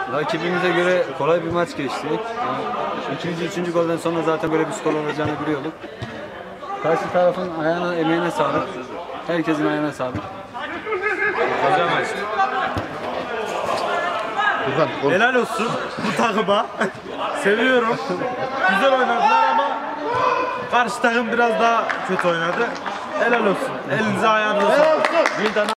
Rakibimize göre kolay bir maç geçti. İkinci, üçüncü golden sonra zaten böyle bir skor olacağını biliyorduk. Karşı tarafın ayağına, emeğine sağlık. Herkesin ayağına sağlık. Güzel maçtı. Helal olsun bu takıma. Seviyorum. Güzel oynadılar ama karşı takım biraz daha kötü oynadı. Helal olsun. Elinize ayağınıza sağlık.